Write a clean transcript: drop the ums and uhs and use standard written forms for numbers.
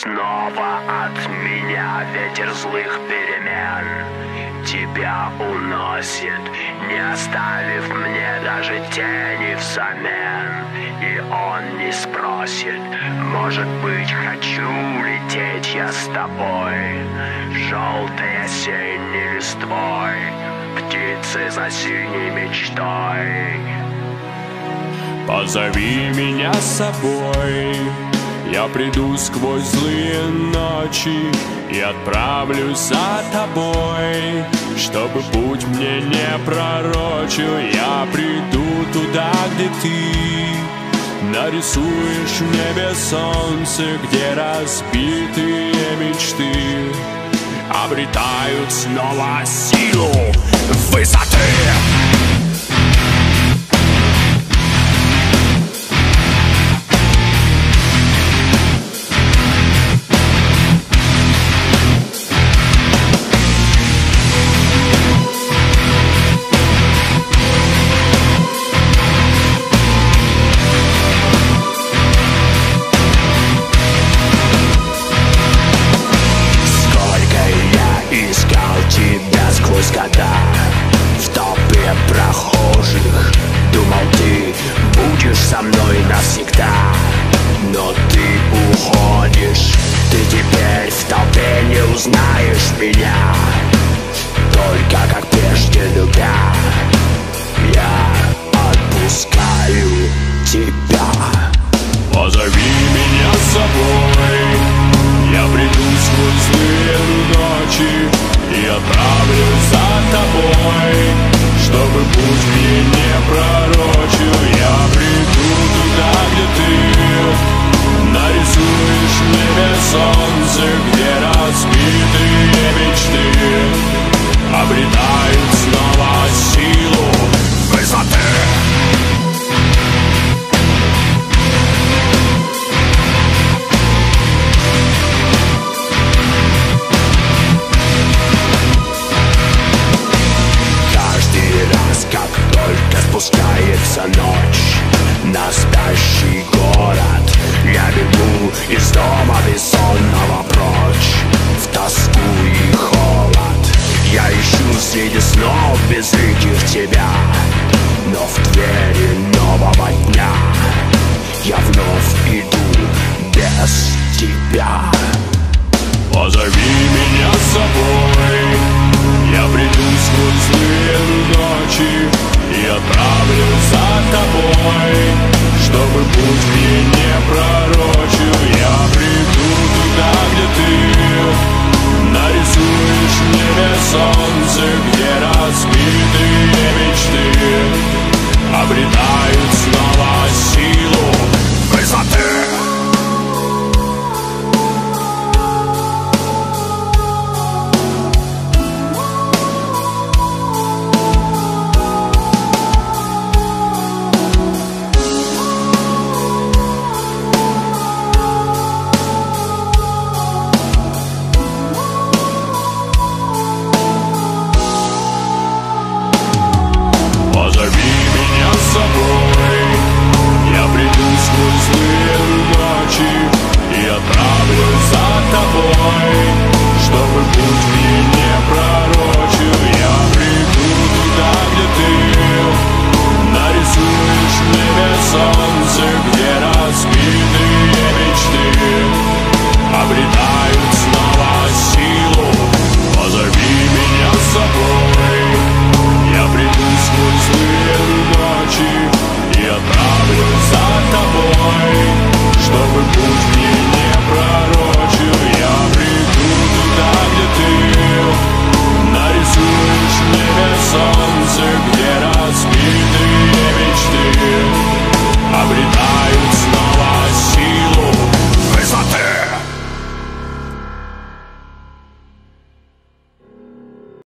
снова от меня ветер злых перемен. Тебя уносит, не оставив мне даже тени взамен. И он не спросит, может быть, хочу лететь я с тобой, желтой осенней листвой, птицы за синей мечтой. Позови меня с собой, я приду сквозь злые ночи и отправлюсь за тобой, чтобы путь мне не пророчил. Я приду туда, где ты нарисуешь в небе солнце, где разбитые мечты обретают снова силу высоты. Тебя сквозь года в толпе прохожих. Думал, ты будешь со мной навсегда, но ты уходишь. Ты теперь в толпе не узнаешь меня, только как прежде любя. Я отпускаю тебя. Позови меня с собой, я приду сквозь злые ночи и отправлюсь за тобой, чтобы путь мне не пророчил. Я приду туда, где ты нарисуешь в небе солнце, где разбитые мечты обретают снова силу высоты. Спускается ночь на спящий город. Я бегу из дома бессонного прочь в тоску и холод. Я ищу среди снов безликих тебя, но в двери нового дня я вновь иду без тебя. Позови меня с собой, я приду сквозь злые ночи и отправлюсь за тобой, чтобы путь мне не пророчил. Я приду туда, где ты нарисуешь в небе солнце, где разбитые мечты обретают